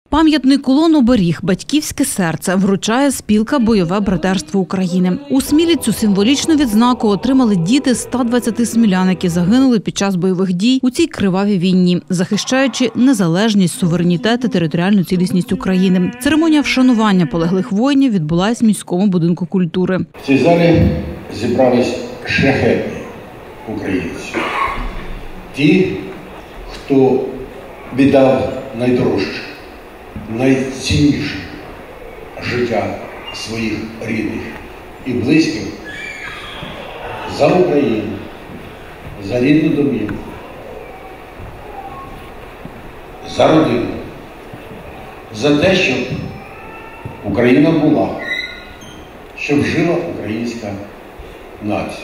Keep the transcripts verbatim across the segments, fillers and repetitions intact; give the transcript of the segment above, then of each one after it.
Пам'ятний кулон «Оберіг. Батьківське серце» вручає спілка «Бойове братерство України». У Смілі цю символічну відзнаку отримали діти ста двадцяти смілян, які загинули під час бойових дій у цій кривавій війні, захищаючи незалежність, суверенітет і територіальну цілісність України. Церемонія вшанування полеглих воїнів відбулась в міському будинку культури. В цій залі зібрались шляхетні українці. Ті, хто віддав найдорожче, найцінніше життя своїх рідних і близьких за Україну, за рідну домівку, за родину, за те, щоб Україна була, щоб жила українська нація.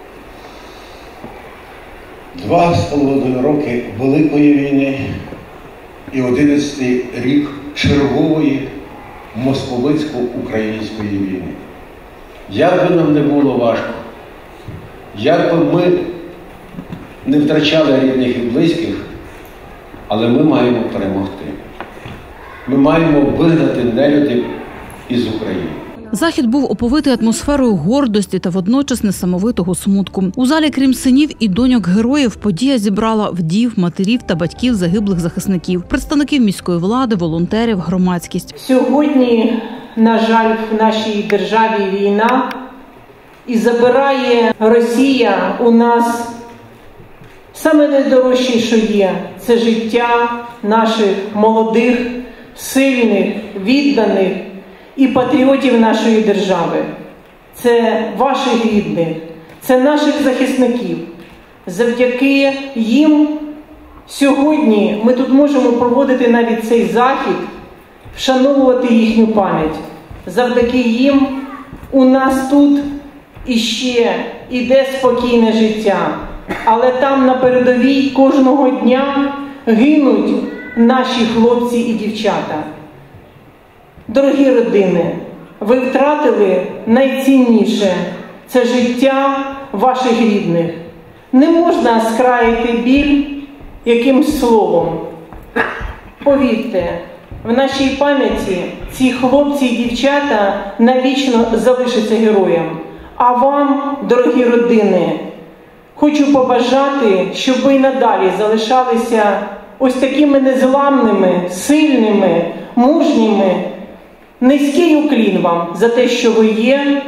Два з половиною роки Великої війни і одинадцятий рік чергової московицько-української війни. Як би нам не було важко, як би ми не втрачали рідних і близьких, але ми маємо перемогти. Ми маємо вигнати нелюдів із України. Захід був оповитий атмосферою гордості та водночас несамовитого смутку. У залі, крім синів і доньок героїв, подія зібрала вдів, матерів та батьків загиблих захисників, представників міської влади, волонтерів, громадськість. Сьогодні, на жаль, в нашій державі війна, і забирає Росія у нас саме найдорожче, що є – це життя наших молодих, сильних, відданих і патріотів нашої держави. Це ваших рідних, це наших захисників. Завдяки їм сьогодні ми тут можемо проводити навіть цей захід, вшановувати їхню пам'ять. Завдяки їм у нас тут іще іде спокійне життя. Але там на передовій кожного дня гинуть наші хлопці і дівчата. Дорогі родини, ви втратили найцінніше – це життя ваших рідних. Не можна скраїти біль якимсь словом. Повірте, в нашій пам'яті ці хлопці і дівчата навічно залишаться героєм. А вам, дорогі родини, хочу побажати, щоб ви надалі залишалися ось такими незламними, сильними, мужніми. Низький уклін вам за те, що ви є.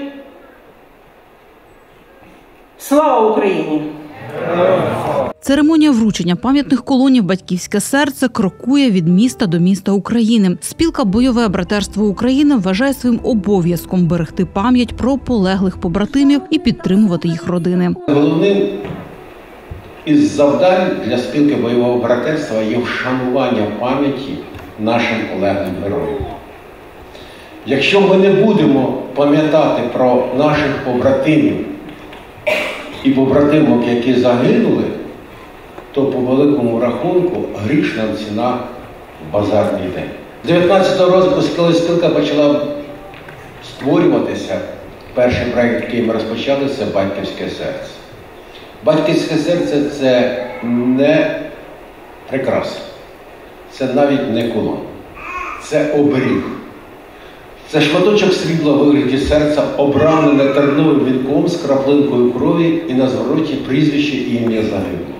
Слава Україні! Церемонія вручення пам'ятних кулонів «Батьківське серце» крокує від міста до міста України. Спілка «Бойове братерство України» вважає своїм обов'язком берегти пам'ять про полеглих побратимів і підтримувати їх родини. Головним із завдань для спілки «Бойового братерства» є вшанування пам'яті нашим полеглим героям. Якщо ми не будемо пам'ятати про наших побратимів і побратимок, які загинули, то по великому рахунку грішна ціна в базарний день. З дев'ятнадцятого року, коли спілка почала створюватися, перший проєкт, який ми розпочали, це «Батьківське серце». Батьківське серце – це не прикраса, це навіть не кулон, це оберіг. Це шматочок срібла в вигляді серця, обрамлене терновим вінком з краплинкою крові і на звороті прізвище і ім'я загиблого.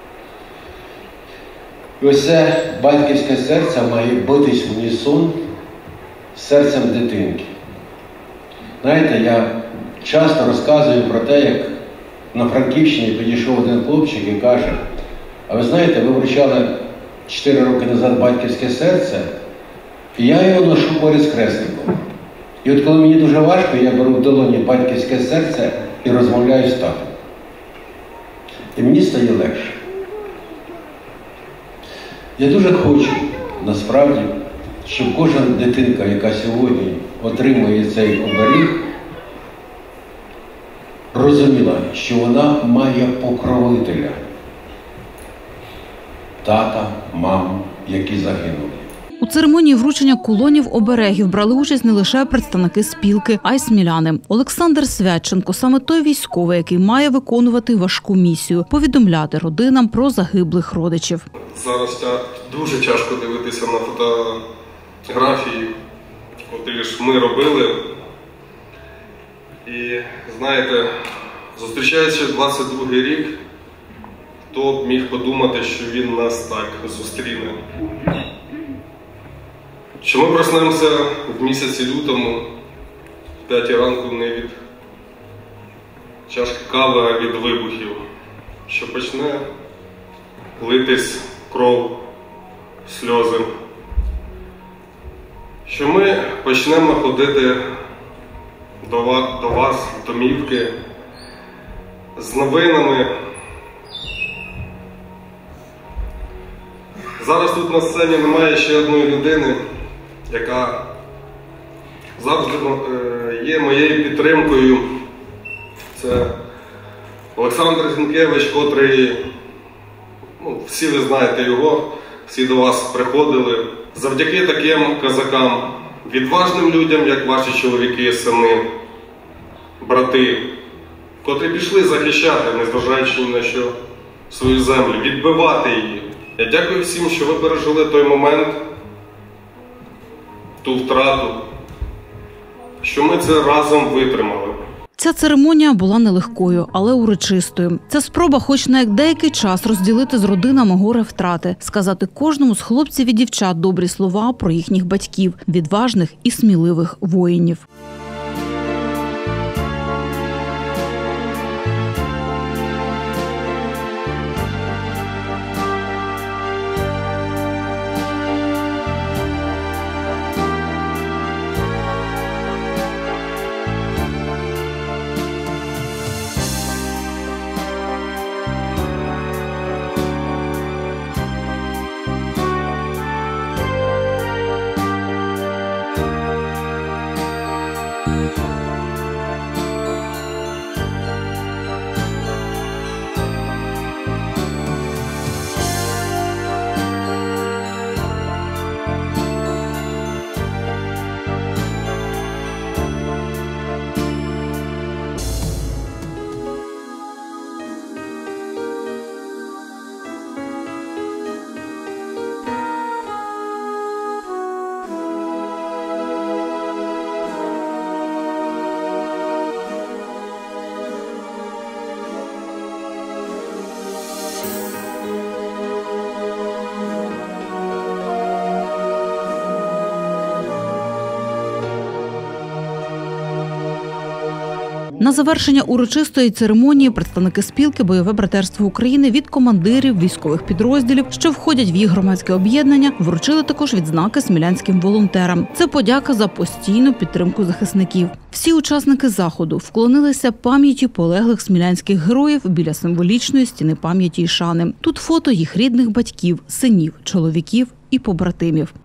І ось це батьківське серце має битись в унісон з серцем дитинки. Знаєте, я часто розказую про те, як на Франківщині підійшов один хлопчик і каже: а ви знаєте, ви вручали чотири роки назад батьківське серце, і я його ношу поряд з хресником. І от коли мені дуже важко, я беру в долоні батьківське серце і розмовляю з татом. І мені стає легше. Я дуже хочу, насправді, щоб кожна дитинка, яка сьогодні отримує цей оберіг, розуміла, що вона має покровителя. Тата, маму, які загинули. У церемонії вручення кулонів оберегів брали участь не лише представники спілки, а й сміляни. Олександр Святченко – саме той військовий, який має виконувати важку місію – повідомляти родинам про загиблих родичів. Зараз дуже тяжко дивитися на фото фотографії, котрі ж ми робили. І, знаєте, зустрічаючи двадцять другий рік, хто б міг подумати, що він нас так зустріне. Що ми проснемося в місяці лютому, в п'ятій ранку, не від чашки кави, а від вибухів, що почне литись кров, сльози. Що ми почнемо ходити до вас, до вас в домівки з новинами. Зараз тут на сцені немає ще одної людини, яка завжди є моєю підтримкою. Це Олександр Зінкевич, котрий, ну, всі ви знаєте його, всі до вас приходили. Завдяки таким козакам, відважним людям, як ваші чоловіки, сини, брати, котрі пішли захищати, незважаючи ні на що, свою землю, відбивати її. Я дякую всім, що ви пережили той момент, ту втрату, що ми це разом витримали. Ця церемонія була нелегкою, але урочистою. Це спроба хоч на деякий час розділити з родинами горе втрати, сказати кожному з хлопців і дівчат добрі слова про їхніх батьків, відважних і сміливих воїнів. На завершення урочистої церемонії представники спілки «Бойове братерство України» від командирів військових підрозділів, що входять в їх громадське об'єднання, вручили також відзнаки смілянським волонтерам. Це подяка за постійну підтримку захисників. Всі учасники заходу вклонилися пам'яті полеглих смілянських героїв біля символічної стіни пам'яті і шани. Тут фото їх рідних батьків, синів, чоловіків і побратимів.